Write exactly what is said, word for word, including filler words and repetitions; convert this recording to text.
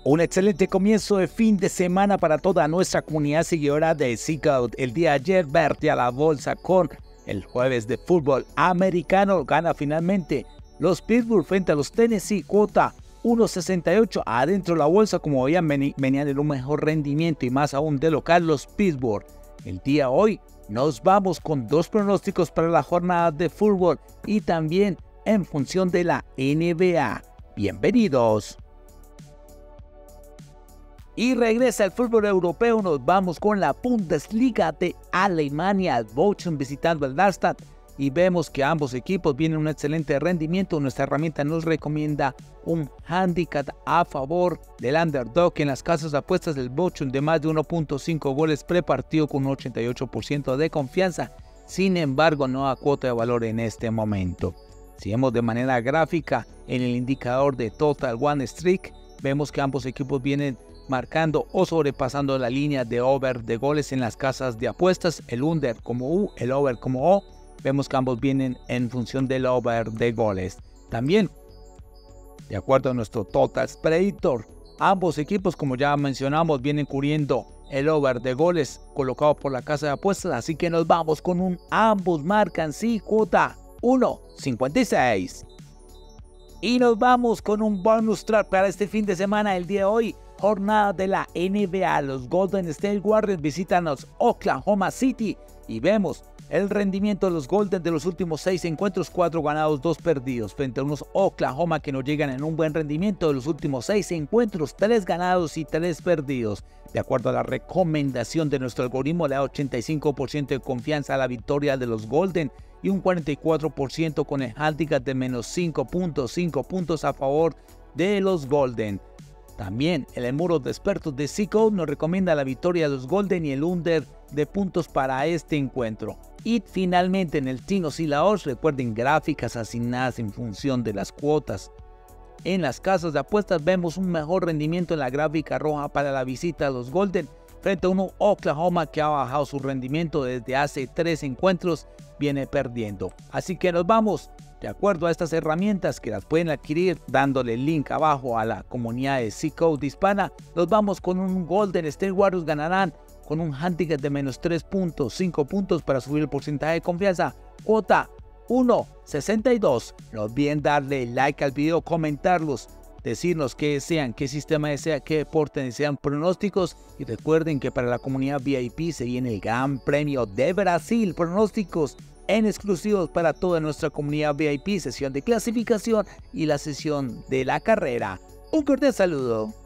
Un excelente comienzo de fin de semana para toda nuestra comunidad seguidora de Seagoat. El día de ayer, verte a la bolsa con el jueves de fútbol americano. Gana finalmente los Pittsburgh frente a los Tennessee, cuota uno sesenta y ocho. Adentro la bolsa, como veían, venían en un mejor rendimiento y más aún de local los Pittsburgh. El día de hoy nos vamos con dos pronósticos para la jornada de fútbol y también en función de la N B A. Bienvenidos. Y regresa el fútbol europeo, nos vamos con la Bundesliga de Alemania, el Bochum visitando el Darmstadt y vemos que ambos equipos vienen un excelente rendimiento. Nuestra herramienta nos recomienda un handicap a favor del underdog en las casas de apuestas del Bochum de más de uno punto cinco goles prepartido con un ochenta y ocho por ciento de confianza, sin embargo no a cuota de valor en este momento. Si vemos de manera gráfica en el indicador de Total One Streak, vemos que ambos equipos vienen marcando o sobrepasando la línea de over de goles en las casas de apuestas, el under como U, el over como O. Vemos que ambos vienen en función del over de goles. También, de acuerdo a nuestro Total Predictor, ambos equipos, como ya mencionamos, vienen cubriendo el over de goles colocado por la casa de apuestas, así que nos vamos con un ambos marcan sí, cuota uno cincuenta y seis. Y nos vamos con un bonus track para este fin de semana, el día de hoy. Jornada de la N B A, los Golden State Warriors visitan los Oklahoma City y vemos el rendimiento de los Golden de los últimos seis encuentros, cuatro ganados, dos perdidos, frente a unos Oklahoma que no llegan en un buen rendimiento de los últimos seis encuentros, tres ganados y tres perdidos. De acuerdo a la recomendación de nuestro algoritmo, le da ochenta y cinco por ciento de confianza a la victoria de los Golden y un cuarenta y cuatro por ciento con el handicap de menos cinco punto cinco puntos a favor de los Golden. También el muro de expertos de Seagoat nos recomienda la victoria de los Golden y el under de puntos para este encuentro. Y finalmente en el Tinos y la Odds, recuerden, gráficas asignadas en función de las cuotas. En las casas de apuestas vemos un mejor rendimiento en la gráfica roja para la visita a los Golden frente a un Oklahoma que ha bajado su rendimiento desde hace tres encuentros, viene perdiendo. Así que nos vamos. De acuerdo a estas herramientas que las pueden adquirir dándole el link abajo a la comunidad de Seagoat hispana, nos vamos con un Golden State Warriors ganarán con un handicap de menos tres punto cinco puntos para subir el porcentaje de confianza, cuota uno sesenta y dos. No olviden darle like al video, comentarlos, decirnos qué desean, qué sistema desea, qué deporte desean, pronósticos y recuerden que para la comunidad V I P se viene el Gran Premio de Brasil, pronósticos en exclusivos para toda nuestra comunidad V I P, sesión de clasificación y la sesión de la carrera. Un cordial saludo.